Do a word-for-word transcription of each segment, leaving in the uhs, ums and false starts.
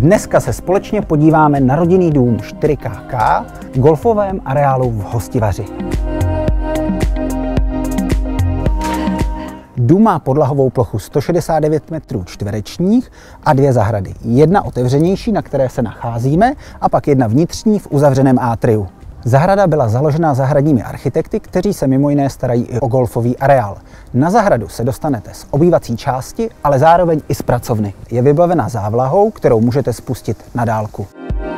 Dneska se společně podíváme na rodinný dům čtyři ká ká v golfovém areálu v Hostivaři. Dům má podlahovou plochu sto šedesát devět metrů čtverečních a dvě zahrady. Jedna otevřenější, na které se nacházíme, a pak jedna vnitřní v uzavřeném atriu. Zahrada byla založena zahradními architekty, kteří se mimo jiné starají i o golfový areál. Na zahradu se dostanete z obývací části, ale zároveň i z pracovny. Je vybavena závlahou, kterou můžete spustit na dálku.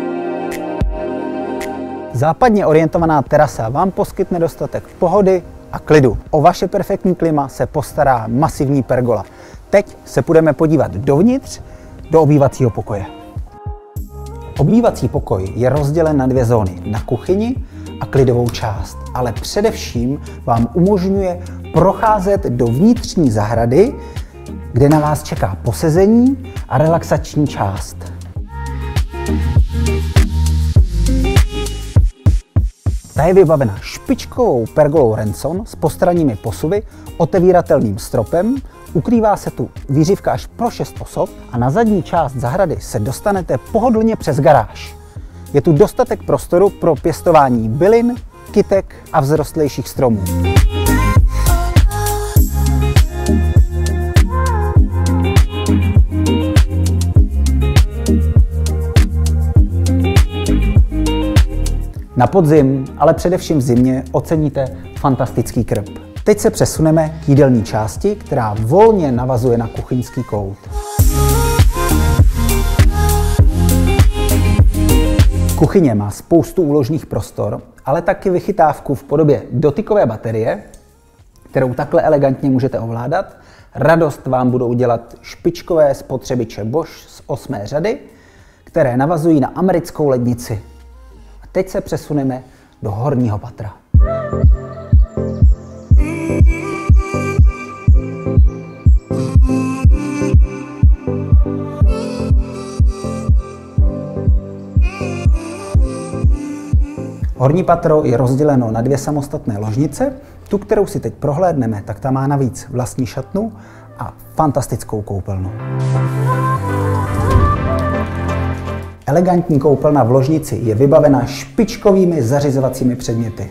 Západně orientovaná terasa vám poskytne dostatek pohody a klidu. O vaše perfektní klima se postará masivní pergola. Teď se půjdeme podívat dovnitř, do obývacího pokoje. Obývací pokoj je rozdělen na dvě zóny, na kuchyni a klidovou část, ale především vám umožňuje procházet do vnitřní zahrady, kde na vás čeká posezení a relaxační část. Ta je vybavena špičkovou pergolou Renson s postranními posuvy, otevíratelným stropem, ukrývá se tu výřivka až pro šest osob a na zadní část zahrady se dostanete pohodlně přes garáž. Je tu dostatek prostoru pro pěstování bylin, kytek a vzrostlejších stromů. Na podzim, ale především v zimě, oceníte fantastický krb. Teď se přesuneme k jídelní části, která volně navazuje na kuchyňský kout. Kuchyně má spoustu úložných prostor, ale taky vychytávku v podobě dotykové baterie, kterou takhle elegantně můžete ovládat. Radost vám budou dělat špičkové spotřebiče Bosch z osmé řady, které navazují na americkou lednici. A teď se přesuneme do horního patra. Horní patro je rozděleno na dvě samostatné ložnice. Tu, kterou si teď prohlédneme, tak ta má navíc vlastní šatnu a fantastickou koupelnu. Elegantní koupelna v ložnici je vybavena špičkovými zařizovacími předměty.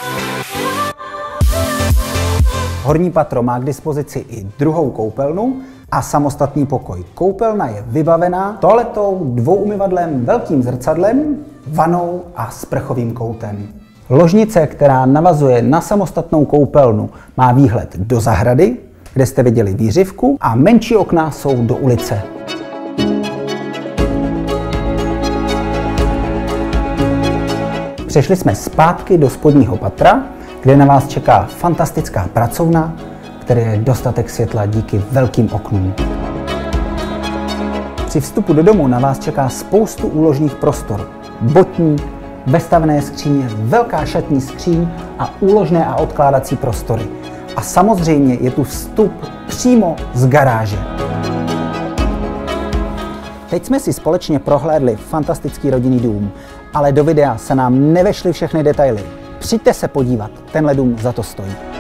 Horní patro má k dispozici i druhou koupelnu a samostatný pokoj. Koupelna je vybavená toaletou, dvou umyvadlem, velkým zrcadlem, vanou a sprchovým koutem. Ložnice, která navazuje na samostatnou koupelnu, má výhled do zahrady, kde jste viděli výřivku, a menší okna jsou do ulice. Přešli jsme zpátky do spodního patra, kde na vás čeká fantastická pracovna, které je dostatek světla díky velkým oknům. Při vstupu do domu na vás čeká spoustu úložných prostor. Botník, vestavné skříně, velká šatní skříň a úložné a odkládací prostory. A samozřejmě je tu vstup přímo z garáže. Teď jsme si společně prohlédli fantastický rodinný dům, ale do videa se nám nevešly všechny detaily. Přijďte se podívat, tenhle dům za to stojí.